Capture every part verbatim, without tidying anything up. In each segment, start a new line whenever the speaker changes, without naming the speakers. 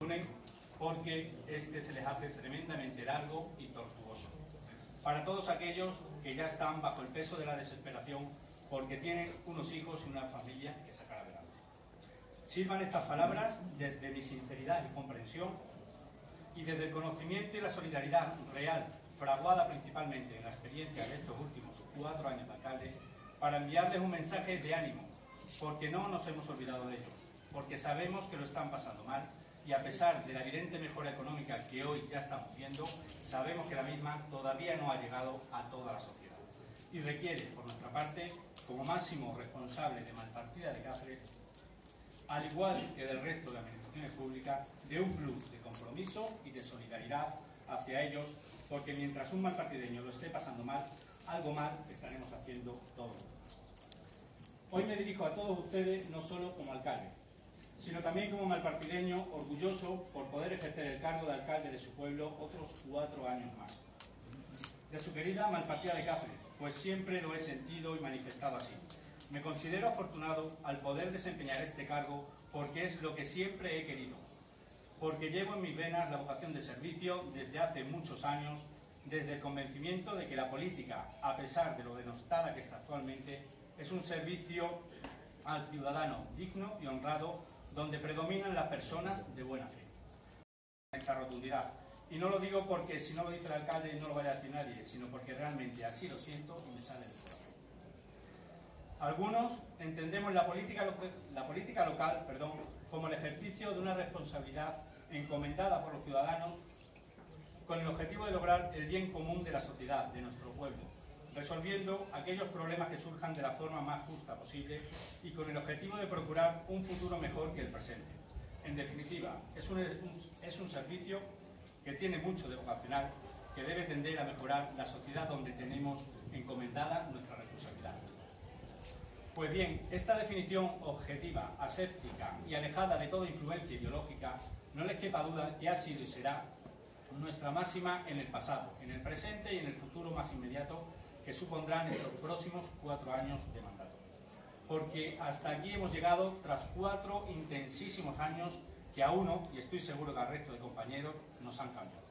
porque este se les hace tremendamente largo y tortuoso. Para todos aquellos que ya están bajo el peso de la desesperación porque tienen unos hijos y una familia que sacar adelante. Sirvan estas palabras desde mi sinceridad y comprensión y desde el conocimiento y la solidaridad real, fraguada principalmente en la experiencia de estos últimos cuatro años de alcalde, para enviarles un mensaje de ánimo, porque no nos hemos olvidado de ellos, porque sabemos que lo están pasando mal y a pesar de la evidente mejora económica que hoy ya estamos viendo, sabemos que la misma todavía no ha llegado a toda la sociedad y requiere, por nuestra parte, como máximo responsable de Malpartida de Cáceres, al igual que del resto de administraciones públicas, de un plus de compromiso y de solidaridad hacia ellos, porque mientras un malpartideño lo esté pasando mal, algo mal estaremos haciendo todos. Hoy me dirijo a todos ustedes no solo como alcalde, sino también como malpartideño orgulloso por poder ejercer el cargo de alcalde de su pueblo otros cuatro años más. De su querida Malpartida de Cáceres, pues siempre lo he sentido y manifestado así. Me considero afortunado al poder desempeñar este cargo porque es lo que siempre he querido, porque llevo en mis venas la vocación de servicio desde hace muchos años, desde el convencimiento de que la política, a pesar de lo denostada que está actualmente, es un servicio al ciudadano digno y honrado, donde predominan las personas de buena fe. Esta rotundidad. Y no lo digo porque si no lo dice el alcalde no lo vaya a decir nadie, sino porque realmente así lo siento y me sale del corazón. Algunos entendemos la política, la política local perdón, como el ejercicio de una responsabilidad encomendada por los ciudadanos con el objetivo de lograr el bien común de la sociedad, de nuestro pueblo, resolviendo aquellos problemas que surjan de la forma más justa posible y con el objetivo de procurar un futuro mejor que el presente. En definitiva, es un, es un servicio que tiene mucho de vocacional, que debe tender a mejorar la sociedad donde tenemos encomendada nuestra responsabilidad. Pues bien, esta definición objetiva, aséptica y alejada de toda influencia ideológica, no les quepa duda que ha sido y será nuestra máxima en el pasado, en el presente y en el futuro más inmediato que supondrán estos próximos cuatro años de mandato. Porque hasta aquí hemos llegado tras cuatro intensísimos años que a uno, y estoy seguro que al resto de compañeros, nos han cambiado.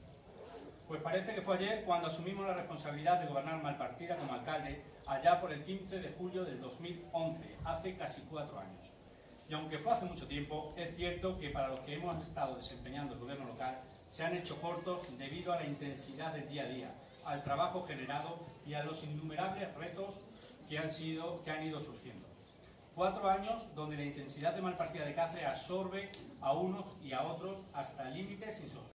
Pues parece que fue ayer cuando asumimos la responsabilidad de gobernar Malpartida como alcalde, allá por el quince de julio del dos mil once, hace casi cuatro años. Y aunque fue hace mucho tiempo, es cierto que para los que hemos estado desempeñando el gobierno local, se han hecho cortos debido a la intensidad del día a día, al trabajo generado y a los innumerables retos que han, sido, que han ido surgiendo. Cuatro años donde la intensidad de Malpartida de Cáceres absorbe a unos y a otros hasta límites insospechados.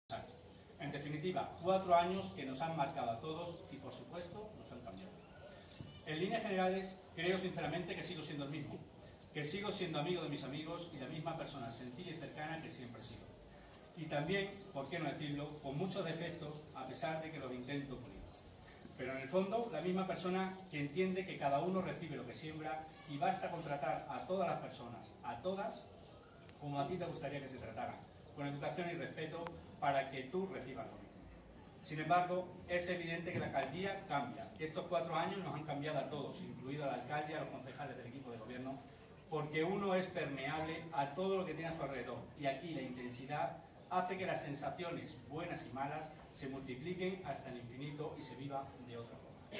En definitiva, cuatro años que nos han marcado a todos y, por supuesto, nos han cambiado. En líneas generales, creo sinceramente que sigo siendo el mismo, que sigo siendo amigo de mis amigos y la misma persona sencilla y cercana que siempre he sido. Y también, por qué no decirlo, con muchos defectos, a pesar de que los intento pulir. Pero en el fondo, la misma persona que entiende que cada uno recibe lo que siembra y basta con tratar a todas las personas, a todas, como a ti te gustaría que te trataran, con educación y respeto para que tú recibas lo mismo. Sin embargo, es evidente que la alcaldía cambia. Estos cuatro años nos han cambiado a todos, incluido al alcalde y a los concejales del equipo de gobierno, porque uno es permeable a todo lo que tiene a su alrededor y aquí la intensidad hace que las sensaciones buenas y malas se multipliquen hasta el infinito y se viva de otra forma.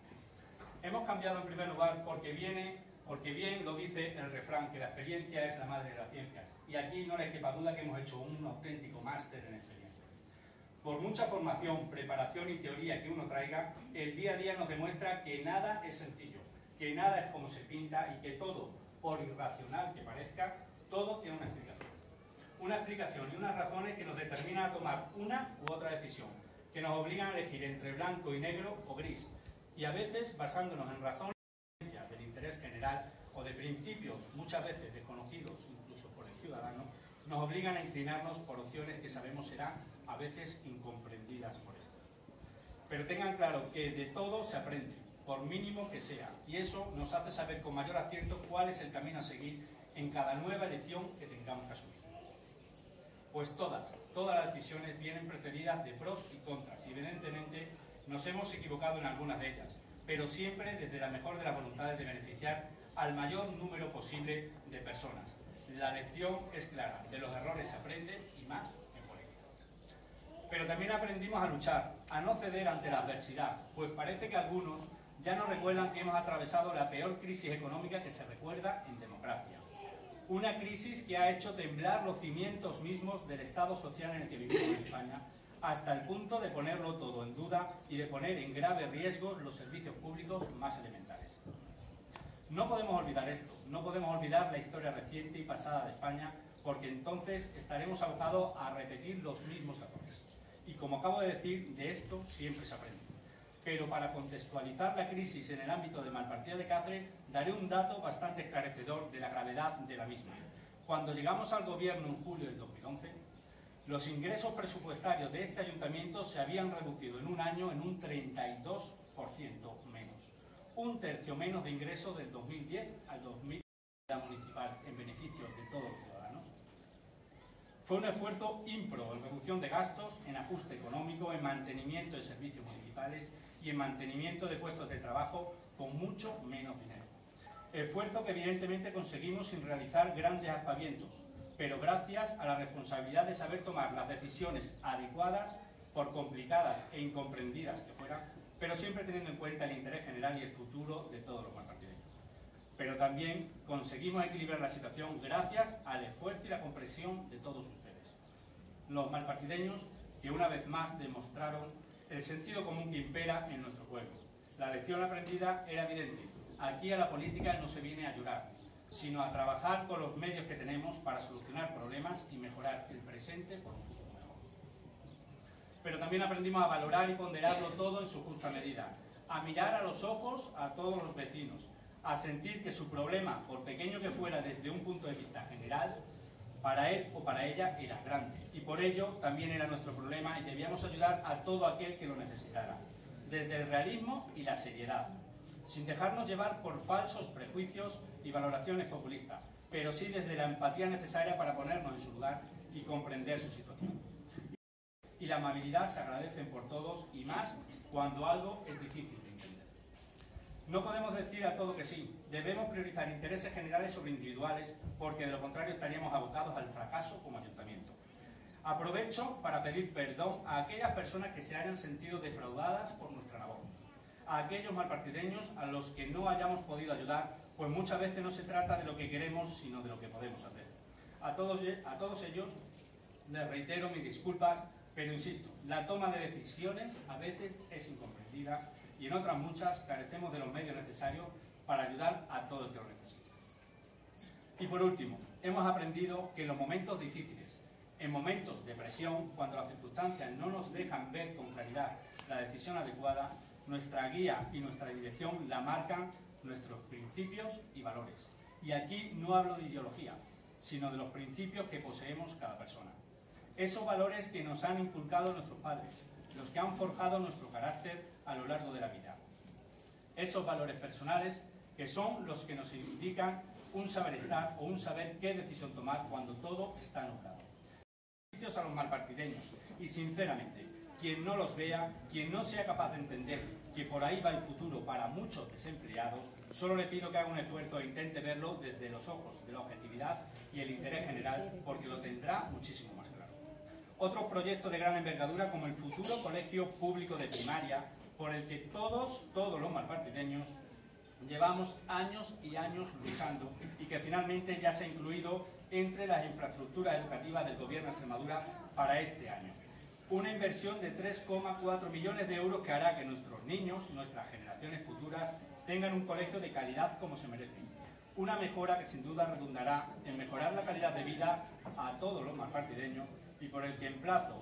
Hemos cambiado en primer lugar porque, viene, porque bien lo dice el refrán, que la experiencia es la madre de las ciencias. Y aquí no les quepa duda que hemos hecho un auténtico máster en experiencia. Por mucha formación, preparación y teoría que uno traiga, el día a día nos demuestra que nada es sencillo, que nada es como se pinta y que todo, por irracional que parezca, todo tiene una explicación. Una explicación y unas razones que nos determinan a tomar una u otra decisión, que nos obligan a elegir entre blanco y negro o gris, y a veces basándonos en razones del interés general o de principios muchas veces desconocidos incluso por el ciudadano, nos obligan a inclinarnos por opciones que sabemos serán a veces incomprendidas por estos. Pero tengan claro que de todo se aprende, por mínimo que sea, y eso nos hace saber con mayor acierto cuál es el camino a seguir en cada nueva elección que tengamos que asumir. Pues todas, todas las decisiones vienen precedidas de pros y contras, y evidentemente nos hemos equivocado en algunas de ellas, pero siempre desde la mejor de las voluntades de beneficiar al mayor número posible de personas, la lección es clara, de los errores se aprende y más en política. Pero también aprendimos a luchar, a no ceder ante la adversidad, pues parece que algunos ya no recuerdan que hemos atravesado la peor crisis económica que se recuerda en democracia. Una crisis que ha hecho temblar los cimientos mismos del Estado social en el que vivimos en España, hasta el punto de ponerlo todo en duda y de poner en grave riesgo los servicios públicos más elementales. No podemos olvidar esto, no podemos olvidar la historia reciente y pasada de España, porque entonces estaremos abocados a repetir los mismos errores. Y como acabo de decir, de esto siempre se aprende. Pero para contextualizar la crisis en el ámbito de Malpartida de Cáceres, daré un dato bastante esclarecedor de la gravedad de la misma. Cuando llegamos al gobierno en julio del dos mil once, los ingresos presupuestarios de este ayuntamiento se habían reducido en un año en un treinta y dos por ciento menos. Un tercio menos de ingresos del dos mil diez al dos mil municipal en beneficio de todos los ciudadanos. Fue un esfuerzo ímprobo en reducción de gastos, en ajuste económico, en mantenimiento de servicios municipales y en mantenimiento de puestos de trabajo con mucho menos dinero. Esfuerzo que evidentemente conseguimos sin realizar grandes aspavientos, pero gracias a la responsabilidad de saber tomar las decisiones adecuadas, por complicadas e incomprendidas que fueran, pero siempre teniendo en cuenta el interés general y el futuro de todos los malpartideños. Pero también conseguimos equilibrar la situación gracias al esfuerzo y la comprensión de todos ustedes. Los malpartideños que una vez más demostraron el sentido común que impera en nuestro pueblo. La lección aprendida era evidente. Aquí a la política no se viene a llorar, sino a trabajar con los medios que tenemos para solucionar problemas y mejorar el presente por un futuro mejor. Pero también aprendimos a valorar y ponderarlo todo en su justa medida, a mirar a los ojos a todos los vecinos, a sentir que su problema, por pequeño que fuera desde un punto de vista general, para él o para ella era grande. Y por ello también era nuestro problema y debíamos ayudar a todo aquel que lo necesitara, desde el realismo y la seriedad, sin dejarnos llevar por falsos prejuicios y valoraciones populistas, pero sí desde la empatía necesaria para ponernos en su lugar y comprender su situación. Y la amabilidad se agradecen por todos y más cuando algo es difícil de entender. No podemos decir a todo que sí, debemos priorizar intereses generales sobre individuales porque de lo contrario estaríamos abocados al fracaso como ayuntamiento. Aprovecho para pedir perdón a aquellas personas que se hayan sentido defraudadas por nuestra labor, a aquellos malpartideños a los que no hayamos podido ayudar, pues muchas veces no se trata de lo que queremos, sino de lo que podemos hacer. A todos, a todos ellos les reitero mis disculpas, pero insisto, la toma de decisiones a veces es incomprendida y en otras muchas carecemos de los medios necesarios para ayudar a todo el que lo necesite. Y por último, hemos aprendido que en los momentos difíciles, en momentos de presión, cuando las circunstancias no nos dejan ver con claridad la decisión adecuada, nuestra guía y nuestra dirección la marcan nuestros principios y valores. Y aquí no hablo de ideología, sino de los principios que poseemos cada persona. Esos valores que nos han inculcado nuestros padres, los que han forjado nuestro carácter a lo largo de la vida. Esos valores personales que son los que nos indican un saber estar o un saber qué decisión tomar cuando todo está nublado. Beneficios a los malpartideños y sinceramente, quien no los vea, quien no sea capaz de entender que por ahí va el futuro para muchos desempleados, solo le pido que haga un esfuerzo e intente verlo desde los ojos de la objetividad y el interés general, porque lo tendrá muchísimo más claro. Otros proyectos de gran envergadura como el futuro colegio público de primaria, por el que todos, todos los malpartideños llevamos años y años luchando y que finalmente ya se ha incluido entre las infraestructuras educativas del Gobierno de Extremadura para este año. Una inversión de tres coma cuatro millones de euros que hará que nuestros niños, nuestras generaciones futuras, tengan un colegio de calidad como se merecen. Una mejora que sin duda redundará en mejorar la calidad de vida a todos los malpartideños y por el que emplazo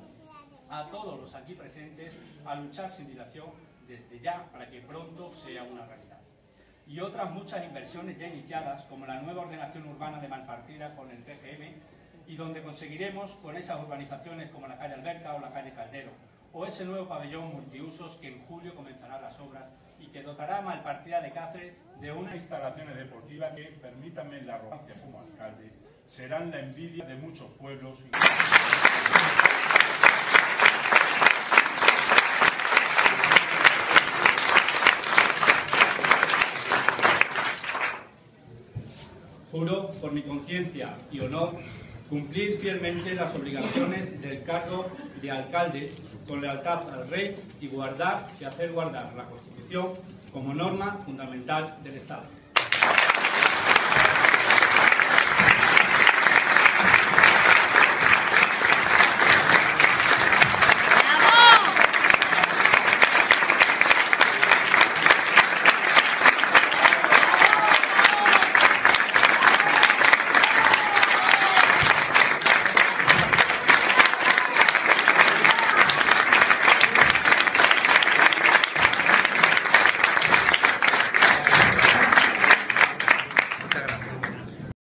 a todos los aquí presentes a luchar sin dilación desde ya para que pronto sea una realidad. Y otras muchas inversiones ya iniciadas, como la nueva ordenación urbana de Malpartida con el P G M, y donde conseguiremos con esas urbanizaciones como la calle Alberca o la calle Caldero, o ese nuevo pabellón multiusos que en julio comenzará las obras y que dotará a Malpartida de Cáceres de unas instalaciones deportivas que, permítanme la arrogancia como alcalde, serán la envidia de muchos pueblos. Juro por mi conciencia y honor, cumplir fielmente las obligaciones del cargo de alcalde con lealtad al Rey y guardar y hacer guardar la Constitución como norma fundamental del Estado.